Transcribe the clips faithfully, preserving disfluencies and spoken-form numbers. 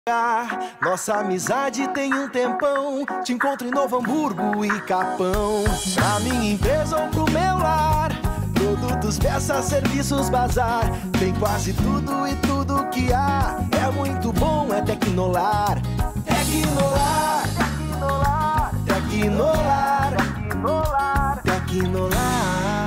Nossa amizade tem um tempão. Te encontro em Novo Hamburgo e Capão. Pra minha empresa ou pro meu lar, produtos, peças, serviços, bazar. Tem quase tudo e tudo que há. É muito bom, é Tecnolar. Tecnolar, Tecnolar, Tecnolar, Tecnolar.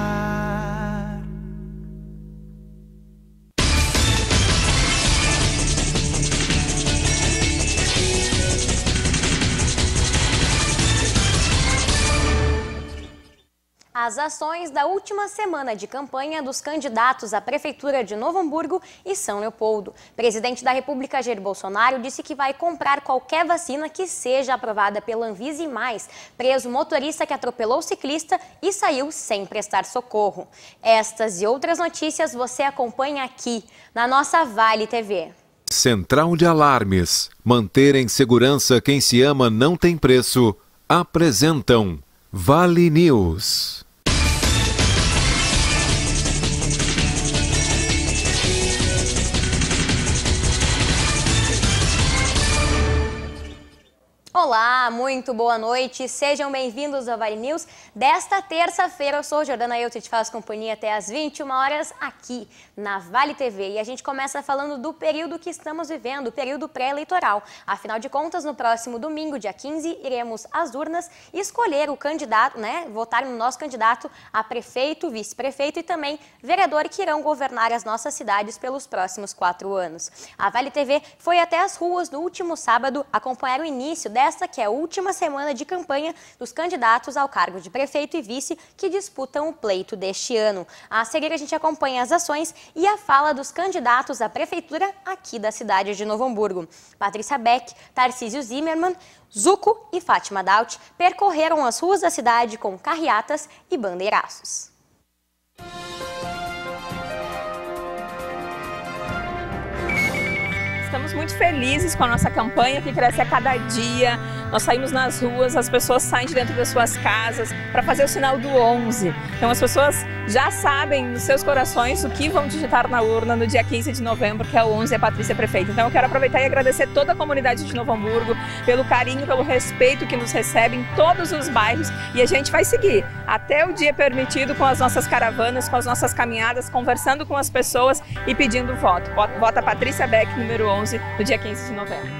As ações da última semana de campanha dos candidatos à Prefeitura de Novo Hamburgo e São Leopoldo. O presidente da República, Jair Bolsonaro, disse que vai comprar qualquer vacina que seja aprovada pela Anvisa e mais. Preso motorista que atropelou o ciclista e saiu sem prestar socorro. Estas e outras notícias você acompanha aqui, na nossa Vale T V. Central de Alarmes. Manter em segurança quem se ama não tem preço. Apresentam Vale News. Olá, muito boa noite, sejam bem-vindos ao Vale News. Desta terça-feira, eu sou Jordana Euto e te faço companhia até às vinte e uma horas aqui na Vale T V. E a gente começa falando do período que estamos vivendo, o período pré-eleitoral. Afinal de contas, no próximo domingo, dia quinze, iremos às urnas escolher o candidato, né, votar no nosso candidato a prefeito, vice-prefeito e também vereador que irão governar as nossas cidades pelos próximos quatro anos. A Vale T V foi até as ruas no último sábado acompanhar o início dessa Esta que é a última semana de campanha dos candidatos ao cargo de prefeito e vice que disputam o pleito deste ano. A seguir a gente acompanha as ações e a fala dos candidatos à prefeitura aqui da cidade de Novo Hamburgo. Patrícia Beck, Tarcísio Zimmermann, Zuco e Fátima Daut percorreram as ruas da cidade com carreatas e bandeiraços. Estamos muito felizes com a nossa campanha que cresce a cada dia. Nós saímos nas ruas, as pessoas saem de dentro das suas casas para fazer o sinal do onze. Então as pessoas já sabem nos seus corações o que vão digitar na urna no dia quinze de novembro, que é o onze, a Patrícia Prefeita. Então eu quero aproveitar e agradecer toda a comunidade de Novo Hamburgo pelo carinho, pelo respeito que nos recebe em todos os bairros. E a gente vai seguir até o dia permitido com as nossas caravanas, com as nossas caminhadas, conversando com as pessoas e pedindo voto. Vota Patrícia Beck, número onze, no dia quinze de novembro.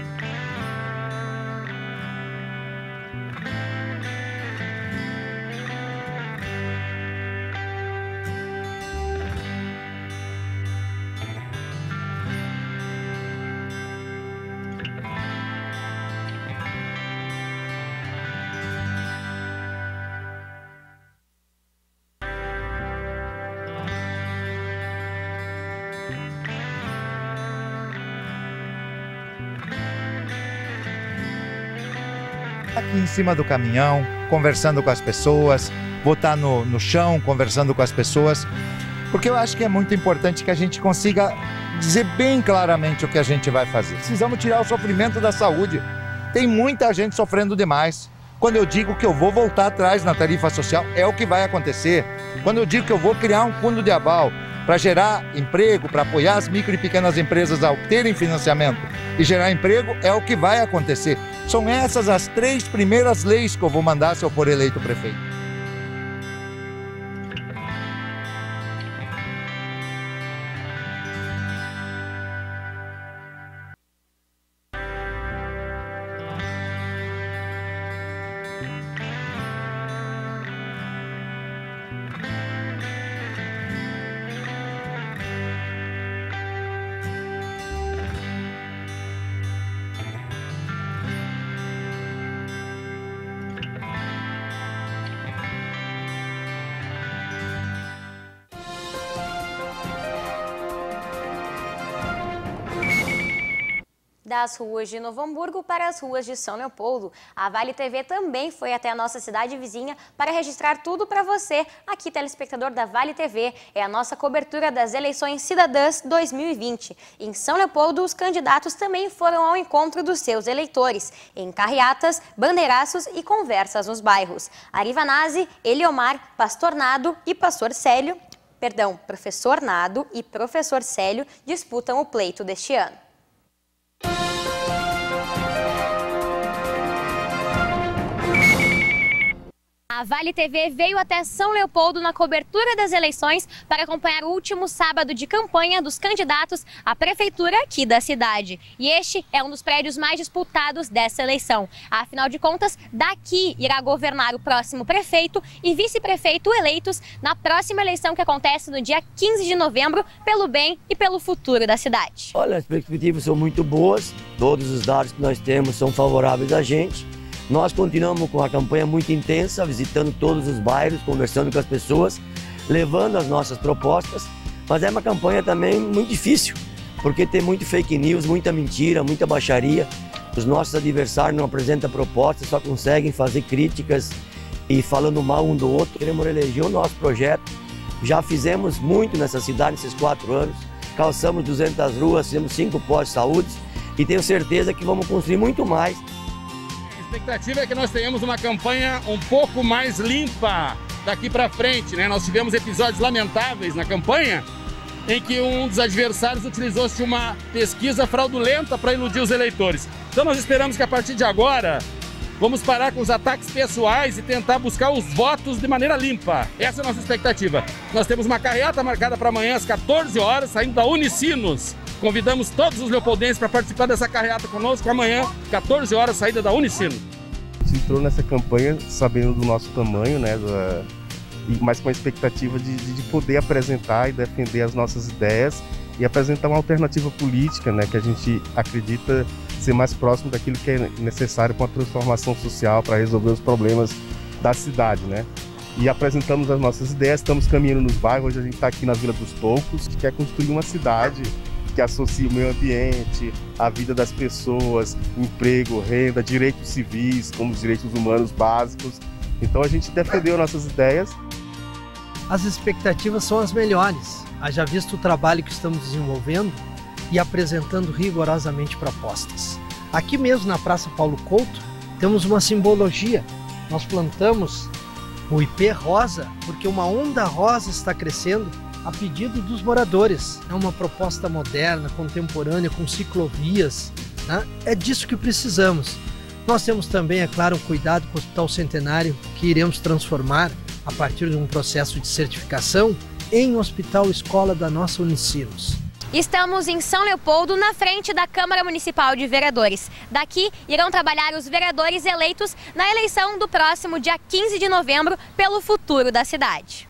Aqui em cima do caminhão, conversando com as pessoas, botar no, no chão, conversando com as pessoas, porque eu acho que é muito importante que a gente consiga dizer bem claramente o que a gente vai fazer. Precisamos tirar o sofrimento da saúde. Tem muita gente sofrendo demais. Quando eu digo que eu vou voltar atrás na tarifa social, é o que vai acontecer. Quando eu digo que eu vou criar um fundo de aval para gerar emprego, para apoiar as micro e pequenas empresas a obterem financiamento e gerar emprego, é o que vai acontecer. São essas as três primeiras leis que eu vou mandar se eu for eleito prefeito. Das ruas de Novo Hamburgo para as ruas de São Leopoldo. A Vale T V também foi até a nossa cidade vizinha para registrar tudo para você, aqui telespectador da Vale T V. É a nossa cobertura das eleições cidadãs dois mil e vinte. Em São Leopoldo, os candidatos também foram ao encontro dos seus eleitores, em carreatas, bandeiraços e conversas nos bairros. Arivanazzi, Eliomar, Pastor Nado e Pastor Célio, perdão, Professor Nado e Professor Célio disputam o pleito deste ano. A Vale T V veio até São Leopoldo na cobertura das eleições para acompanhar o último sábado de campanha dos candidatos à prefeitura aqui da cidade. E este é um dos prédios mais disputados dessa eleição. Afinal de contas, daqui irá governar o próximo prefeito e vice-prefeito eleitos na próxima eleição que acontece no dia quinze de novembro, pelo bem e pelo futuro da cidade. Olha, as perspectivas são muito boas, todos os dados que nós temos são favoráveis a gente. Nós continuamos com a campanha muito intensa, visitando todos os bairros, conversando com as pessoas, levando as nossas propostas, mas é uma campanha também muito difícil, porque tem muito fake news, muita mentira, muita baixaria. Os nossos adversários não apresentam propostas, só conseguem fazer críticas e falando mal um do outro. Queremos eleger o nosso projeto, já fizemos muito nessa cidade nesses quatro anos, calçamos duzentas ruas, fizemos cinco postos de saúde e tenho certeza que vamos construir muito mais. A expectativa é que nós tenhamos uma campanha um pouco mais limpa daqui para frente, né? Nós tivemos episódios lamentáveis na campanha em que um dos adversários utilizou-se uma pesquisa fraudulenta para iludir os eleitores. Então nós esperamos que a partir de agora vamos parar com os ataques pessoais e tentar buscar os votos de maneira limpa. Essa é a nossa expectativa. Nós temos uma carreata marcada para amanhã às quatorze horas, saindo da Unicinos. Convidamos todos os leopoldenses para participar dessa carreata conosco amanhã, quatorze horas, saída da Unicinos. A gente entrou nessa campanha sabendo do nosso tamanho, né, da, mas com a expectativa de, de poder apresentar e defender as nossas ideias e apresentar uma alternativa política, né, que a gente acredita ser mais próximo daquilo que é necessário com a transformação social para resolver os problemas da cidade, né? E apresentamos as nossas ideias, estamos caminhando nos bairros, hoje a gente está aqui na Vila dos Tocos, a gente quer construir uma cidade que associa o meio ambiente, a vida das pessoas, emprego, renda, direitos civis, como os direitos humanos básicos. Então a gente defendeu nossas ideias. As expectativas são as melhores, haja visto o trabalho que estamos desenvolvendo e apresentando rigorosamente propostas. Aqui mesmo na Praça Paulo Couto temos uma simbologia. Nós plantamos o ipê rosa porque uma onda rosa está crescendo a pedido dos moradores. É uma proposta moderna, contemporânea, com ciclovias, né? É disso que precisamos. Nós temos também, é claro, um cuidado com o Hospital Centenário, que iremos transformar, a partir de um processo de certificação, em hospital escola da nossa Unicinos. Estamos em São Leopoldo, na frente da Câmara Municipal de Vereadores. Daqui irão trabalhar os vereadores eleitos na eleição do próximo dia quinze de novembro pelo futuro da cidade.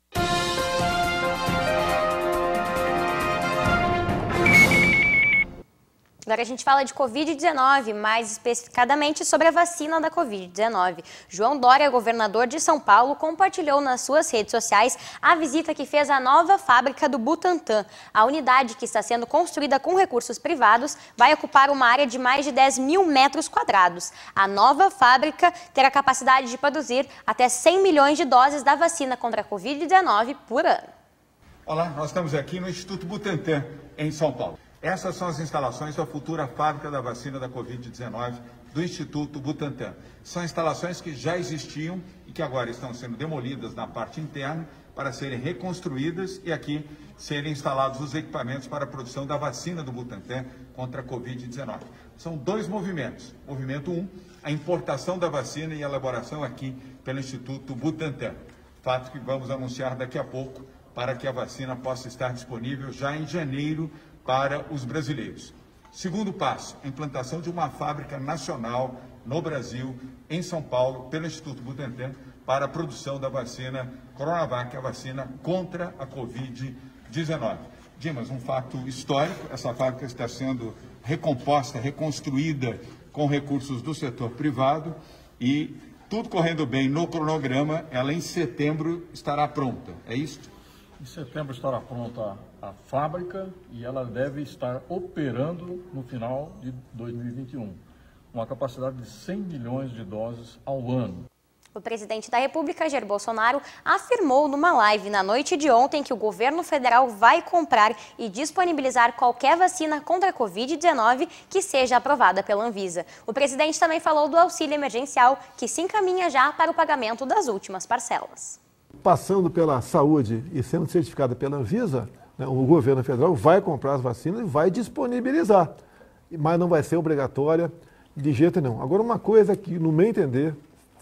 Agora a gente fala de covid dezenove, mais especificadamente sobre a vacina da covid dezenove. João Dória, governador de São Paulo, compartilhou nas suas redes sociais a visita que fez à nova fábrica do Butantan. A unidade, que está sendo construída com recursos privados, vai ocupar uma área de mais de dez mil metros quadrados. A nova fábrica terá capacidade de produzir até cem milhões de doses da vacina contra a covid dezenove por ano. Olá, nós estamos aqui no Instituto Butantan, em São Paulo. Essas são as instalações da futura fábrica da vacina da covid dezenove do Instituto Butantan. São instalações que já existiam e que agora estão sendo demolidas na parte interna para serem reconstruídas e aqui serem instalados os equipamentos para a produção da vacina do Butantan contra a covid dezenove. São dois movimentos. Movimento um, a importação da vacina e a elaboração aqui pelo Instituto Butantan. Fato que vamos anunciar daqui a pouco para que a vacina possa estar disponível já em janeiro para os brasileiros. Segundo passo, a implantação de uma fábrica nacional no Brasil, em São Paulo, pelo Instituto Butantan, para a produção da vacina Coronavac, a vacina contra a covid dezenove. Dimas, um fato histórico, essa fábrica está sendo recomposta, reconstruída com recursos do setor privado e, tudo correndo bem no cronograma, ela em setembro estará pronta, é isso? Em setembro estará pronta a fábrica e ela deve estar operando no final de dois mil e vinte e um, uma capacidade de cem milhões de doses ao ano. O presidente da República, Jair Bolsonaro, afirmou numa live na noite de ontem que o governo federal vai comprar e disponibilizar qualquer vacina contra a covid dezenove que seja aprovada pela Anvisa. O presidente também falou do auxílio emergencial, que se encaminha já para o pagamento das últimas parcelas. Passando pela saúde e sendo certificada pela Anvisa, né, o governo federal vai comprar as vacinas e vai disponibilizar, mas não vai ser obrigatória de jeito nenhum. Agora, uma coisa que, no meu entender,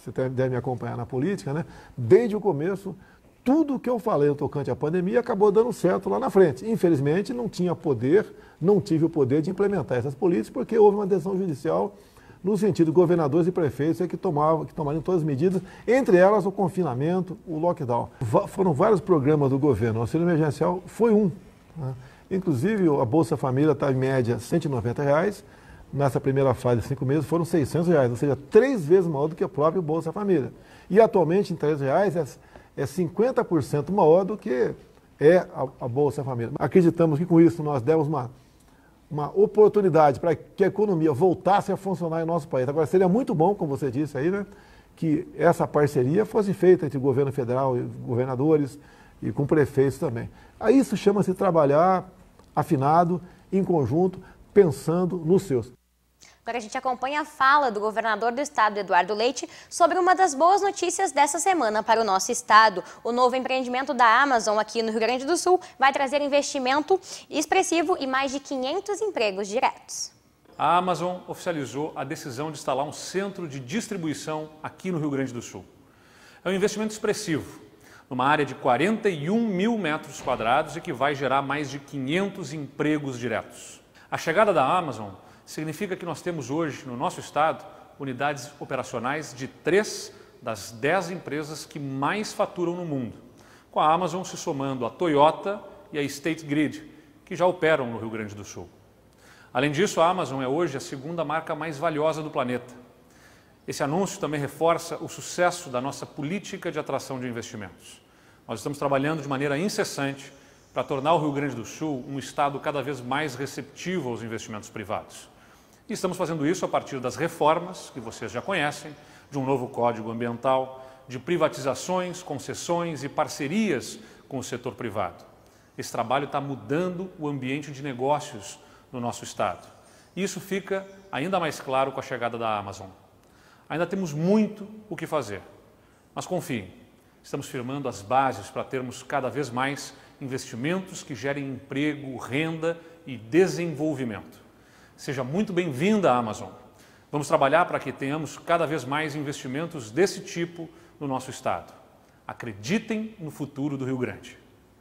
você deve me acompanhar na política, né? Desde o começo, tudo que eu falei no tocante à pandemia acabou dando certo lá na frente. Infelizmente, não tinha poder, não tive o poder de implementar essas políticas, porque houve uma decisão judicial no sentido de governadores e prefeitos é que tomavam, que tomariam todas as medidas, entre elas o confinamento, o lockdown. Va- foram vários programas do governo, o auxílio emergencial foi um. Né? Inclusive, a Bolsa Família está em média cento e noventa reais, nessa primeira fase de cinco meses foram seiscentos reais, ou seja, três vezes maior do que a própria Bolsa Família. E atualmente, em trezentos reais, é, é cinquenta por cento maior do que é a, a Bolsa Família. Acreditamos que com isso nós demos uma uma oportunidade para que a economia voltasse a funcionar em nosso país. Agora, seria muito bom, como você disse aí, né, que essa parceria fosse feita entre o governo federal e governadores e com prefeitos também. Aí isso chama-se trabalhar afinado, em conjunto, pensando nos seus. Agora a gente acompanha a fala do governador do estado, Eduardo Leite, sobre uma das boas notícias dessa semana para o nosso estado. O novo empreendimento da Amazon aqui no Rio Grande do Sul vai trazer investimento expressivo e mais de quinhentos empregos diretos. A Amazon oficializou a decisão de instalar um centro de distribuição aqui no Rio Grande do Sul. É um investimento expressivo, numa área de quarenta e um mil metros quadrados e que vai gerar mais de quinhentos empregos diretos. A chegada da Amazon significa que nós temos hoje, no nosso estado, unidades operacionais de três das dez empresas que mais faturam no mundo, com a Amazon se somando a Toyota e a State Grid, que já operam no Rio Grande do Sul. Além disso, a Amazon é hoje a segunda marca mais valiosa do planeta. Esse anúncio também reforça o sucesso da nossa política de atração de investimentos. Nós estamos trabalhando de maneira incessante para tornar o Rio Grande do Sul um estado cada vez mais receptivo aos investimentos privados. E estamos fazendo isso a partir das reformas, que vocês já conhecem, de um novo Código Ambiental, de privatizações, concessões e parcerias com o setor privado. Esse trabalho está mudando o ambiente de negócios no nosso estado. E isso fica ainda mais claro com a chegada da Amazon. Ainda temos muito o que fazer, mas confiem, estamos firmando as bases para termos cada vez mais investimentos que gerem emprego, renda e desenvolvimento. Seja muito bem-vinda à Amazon. Vamos trabalhar para que tenhamos cada vez mais investimentos desse tipo no nosso estado. Acreditem no futuro do Rio Grande.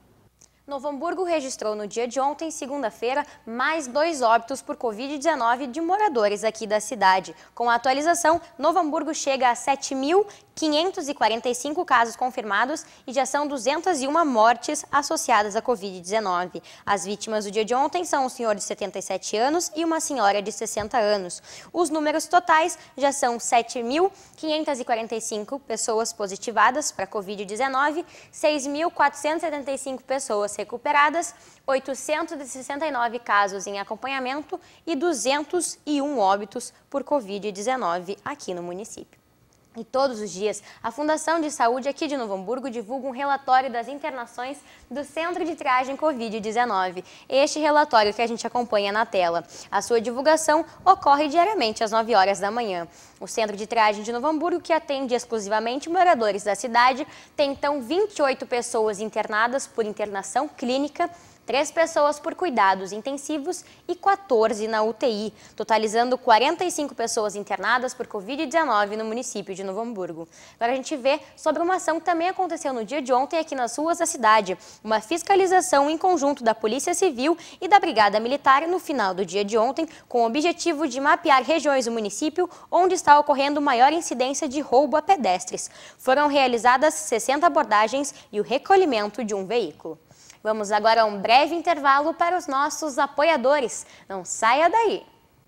Novo Hamburgo registrou no dia de ontem, segunda-feira, mais dois óbitos por covid dezenove de moradores aqui da cidade. Com a atualização, Novo Hamburgo chega a sete mil quinhentos e quarenta e cinco casos confirmados e já são duzentas e uma mortes associadas à covid dezenove. As vítimas do dia de ontem são um senhor de setenta e sete anos e uma senhora de sessenta anos. Os números totais já são sete mil quinhentos e quarenta e cinco pessoas positivadas para covid dezenove, seis mil quatrocentos e setenta e cinco pessoas recuperadas, oitocentos e sessenta e nove casos em acompanhamento e duzentos e um óbitos por covid dezenove aqui no município. E todos os dias, a Fundação de Saúde aqui de Novo Hamburgo divulga um relatório das internações do Centro de Triagem covid dezenove. Este relatório que a gente acompanha na tela. A sua divulgação ocorre diariamente às nove horas da manhã. O Centro de Triagem de Novo Hamburgo, que atende exclusivamente moradores da cidade, tem então vinte e oito pessoas internadas por internação clínica, três pessoas por cuidados intensivos e quatorze na U T I, totalizando quarenta e cinco pessoas internadas por covid dezenove no município de Novo Hamburgo. Agora a gente vê sobre uma ação que também aconteceu no dia de ontem aqui nas ruas da cidade, uma fiscalização em conjunto da Polícia Civil e da Brigada Militar no final do dia de ontem, com o objetivo de mapear regiões do município onde está ocorrendo maior incidência de roubo a pedestres. Foram realizadas sessenta abordagens e o recolhimento de um veículo. Vamos agora a um breve intervalo para os nossos apoiadores. Não saia daí!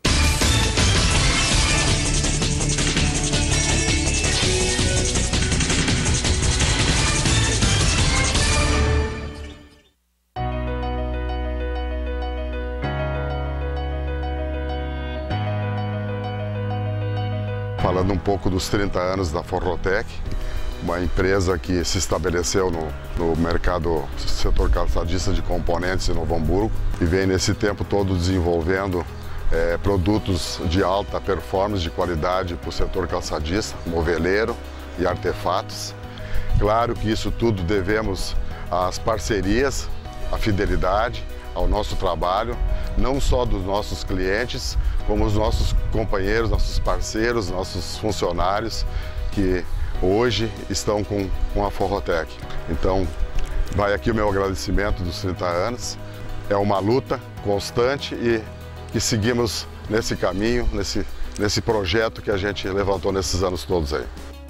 Falando um pouco dos trinta anos da Forrotec, uma empresa que se estabeleceu no, no mercado setor calçadista de componentes em Novo Hamburgo e vem nesse tempo todo desenvolvendo é, produtos de alta performance, de qualidade para o setor calçadista, moveleiro e artefatos. Claro que isso tudo devemos às parcerias, à fidelidade, ao nosso trabalho, não só dos nossos clientes, como os nossos companheiros, nossos parceiros, nossos funcionários, que hoje estão com, com a Forrotec. Então, vai aqui o meu agradecimento dos trinta anos. É uma luta constante e que seguimos nesse caminho, nesse, nesse projeto que a gente levantou nesses anos todos aí.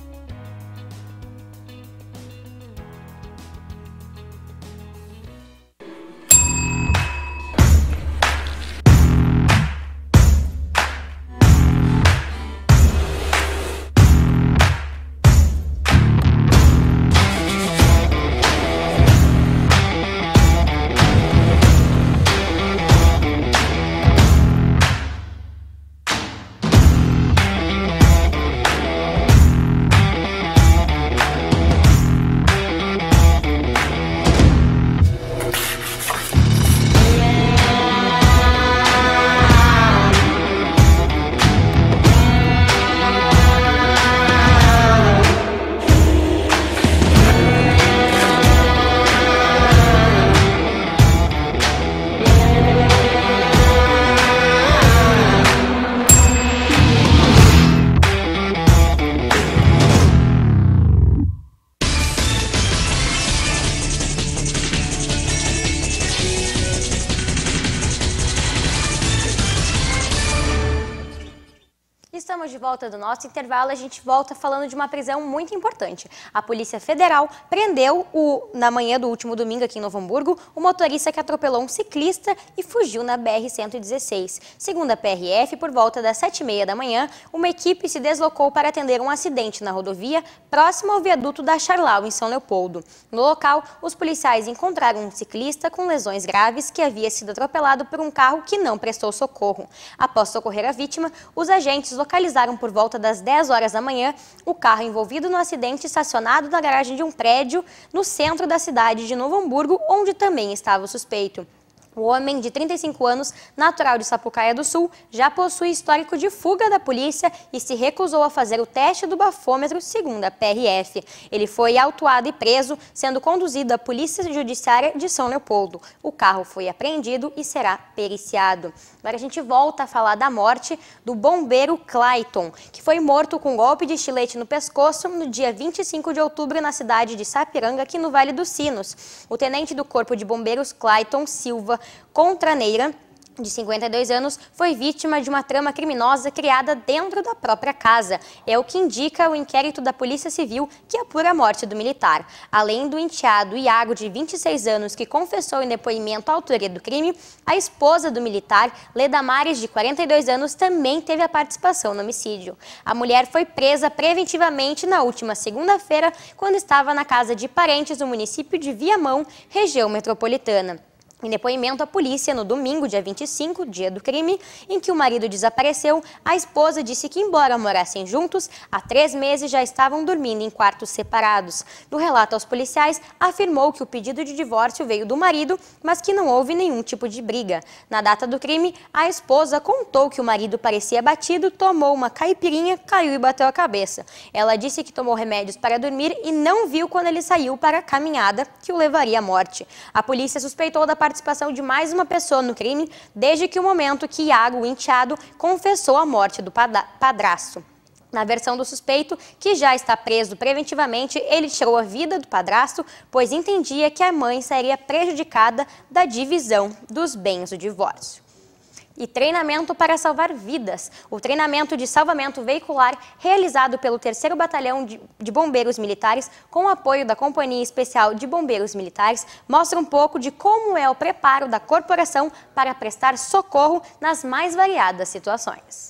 Estamos de volta do nosso intervalo, a gente volta falando de uma prisão muito importante. A Polícia Federal prendeu, o, na manhã do último domingo aqui em Novo Hamburgo, o motorista que atropelou um ciclista e fugiu na B R cento e dezesseis. Segundo a P R F, por volta das sete e meia da manhã, uma equipe se deslocou para atender um acidente na rodovia próximo ao viaduto da Charlau, em São Leopoldo. No local, os policiais encontraram um ciclista com lesões graves que havia sido atropelado por um carro que não prestou socorro. Após socorrer a vítima, os agentes localizaram por volta das dez horas da manhã o carro envolvido no acidente estacionado na garagem de um prédio no centro da cidade de Novo Hamburgo, onde também estava o suspeito. O homem, de trinta e cinco anos, natural de Sapucaia do Sul, já possui histórico de fuga da polícia e se recusou a fazer o teste do bafômetro, segundo a P R F. Ele foi autuado e preso, sendo conduzido à Polícia Judiciária de São Leopoldo. O carro foi apreendido e será periciado. Agora a gente volta a falar da morte do bombeiro Clayton, que foi morto com um golpe de estilete no pescoço no dia vinte e cinco de outubro na cidade de Sapiranga, aqui no Vale dos Sinos. O tenente do Corpo de Bombeiros Clayton Silva Contraneira, de cinquenta e dois anos, foi vítima de uma trama criminosa criada dentro da própria casa. É o que indica o inquérito da Polícia Civil que apura a morte do militar. Além do enteado Iago, de vinte e seis anos, que confessou em depoimento a autoria do crime, a esposa do militar, Ledamares, de quarenta e dois anos, também teve a participação no homicídio. A mulher foi presa preventivamente na última segunda-feira, quando estava na casa de parentes no município de Viamão, região metropolitana. Em depoimento à polícia, no domingo, dia vinte e cinco, dia do crime, em que o marido desapareceu, a esposa disse que, embora morassem juntos, há três meses já estavam dormindo em quartos separados. No relato aos policiais, afirmou que o pedido de divórcio veio do marido, mas que não houve nenhum tipo de briga. Na data do crime, a esposa contou que o marido parecia abatido, tomou uma caipirinha, caiu e bateu a cabeça. Ela disse que tomou remédios para dormir e não viu quando ele saiu para a caminhada, que o levaria à morte. A polícia suspeitou da participação de mais uma pessoa no crime, desde que o momento que Iago, o enteado, confessou a morte do padrasto. Na versão do suspeito, que já está preso preventivamente, ele tirou a vida do padrasto, pois entendia que a mãe seria prejudicada da divisão dos bens do divórcio. E treinamento para salvar vidas. O treinamento de salvamento veicular realizado pelo terceiro Batalhão de, de Bombeiros Militares, com o apoio da Companhia Especial de Bombeiros Militares, mostra um pouco de como é o preparo da corporação para prestar socorro nas mais variadas situações.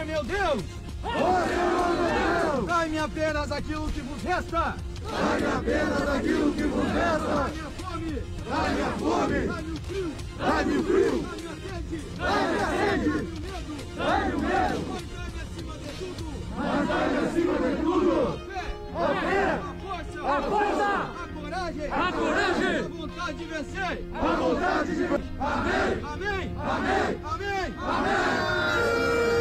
meu Deus! Ó Senhor meu Deus! Dai-me apenas aquilo que vos resta! Dai-me apenas aquilo que vos resta! Dai-me a fome! Dai-me a fome! Dai-me o frio! Dai-me a sede! Dai-me o medo! Mas dai-me acima de tudo! A fé! A força! A coragem! A coragem! A vontade de vencer! A vontade de vencer! Amém! Amém! Amém! Amém! Amém!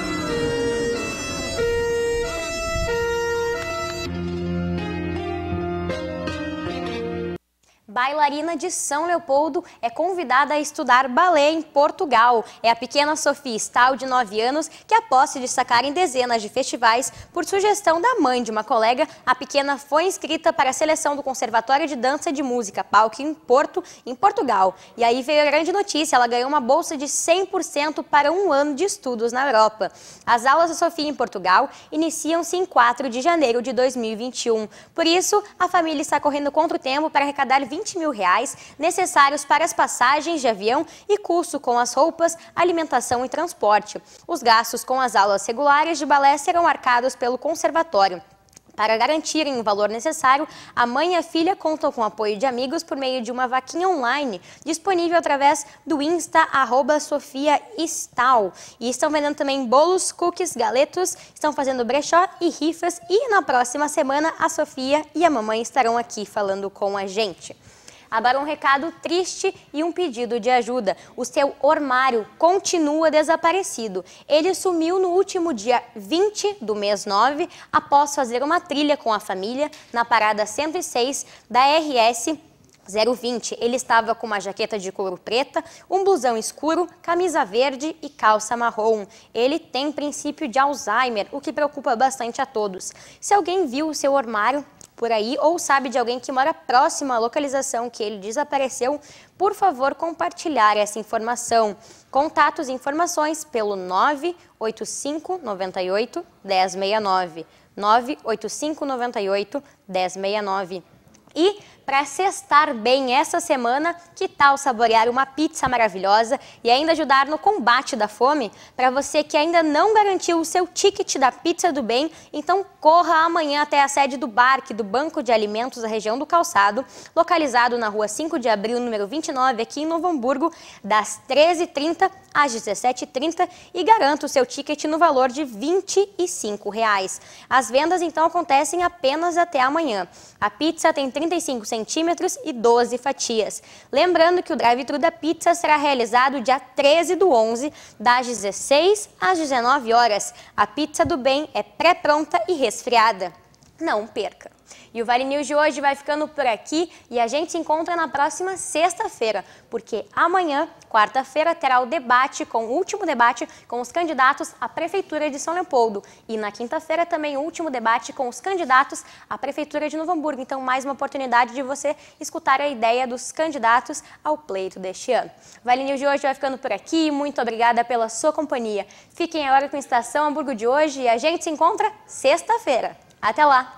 Bailarina de São Leopoldo é convidada a estudar balé em Portugal. É a pequena Sofia Stahl, de nove anos, que após se destacar em dezenas de festivais, por sugestão da mãe de uma colega, a pequena foi inscrita para a seleção do Conservatório de Dança e de Música Palco em Porto, em Portugal. E aí veio a grande notícia, ela ganhou uma bolsa de cem por cento para um ano de estudos na Europa. As aulas da Sofia em Portugal iniciam-se em quatro de janeiro de dois mil e vinte e um. Por isso, a família está correndo contra o tempo para arrecadar vinte mil reais necessários para as passagens de avião e custo com as roupas, alimentação e transporte. Os gastos com as aulas regulares de balé serão arcados pelo conservatório. Para garantirem o valor necessário, a mãe e a filha contam com o apoio de amigos por meio de uma vaquinha online, disponível através do Insta, arroba Sofia Stahl. E estão vendendo também bolos, cookies, galetos, estão fazendo brechó e rifas. E na próxima semana, a Sofia e a mamãe estarão aqui falando com a gente. Agora um recado triste e um pedido de ajuda. O seu armário continua desaparecido. Ele sumiu no último dia vinte do mês nove, após fazer uma trilha com a família na parada cento e seis da R S zero vinte. Ele estava com uma jaqueta de couro preta, um blusão escuro, camisa verde e calça marrom. Ele tem princípio de Alzheimer, o que preocupa bastante a todos. Se alguém viu o seu armário por aí ou sabe de alguém que mora próximo à localização que ele desapareceu, por favor, compartilhar essa informação. Contatos e informações pelo nove oito cinco, nove oito, um zero seis nove. nove oito cinco, nove oito, um zero seis nove. E, para cestar bem essa semana, que tal saborear uma pizza maravilhosa e ainda ajudar no combate da fome? Para você que ainda não garantiu o seu ticket da Pizza do Bem, então corra amanhã até a sede do B A R C, do Banco de Alimentos da região do Calçado, localizado na rua cinco de abril, número vinte e nove, aqui em Novo Hamburgo, das treze e trinta às dezessete e trinta, e garanta o seu ticket no valor de vinte e cinco reais. As vendas, então, acontecem apenas até amanhã. A pizza tem trinta e cinco centímetros e doze fatias. Lembrando que o drive-thru da pizza será realizado dia treze do onze, das dezesseis às dezenove horas. A Pizza do Bem é pré-pronta e resfriada. Não perca! E o Vale News de hoje vai ficando por aqui e a gente se encontra na próxima sexta-feira, porque amanhã, quarta-feira, terá o debate, com o último debate com os candidatos à Prefeitura de São Leopoldo. E na quinta-feira também o último debate com os candidatos à Prefeitura de Novo Hamburgo. Então, mais uma oportunidade de você escutar a ideia dos candidatos ao pleito deste ano. O Vale News de hoje vai ficando por aqui. Muito obrigada pela sua companhia. Fiquem agora com a Estação Hamburgo de hoje e a gente se encontra sexta-feira. Até lá!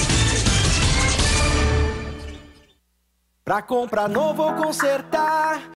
Pra comprar novo ou consertar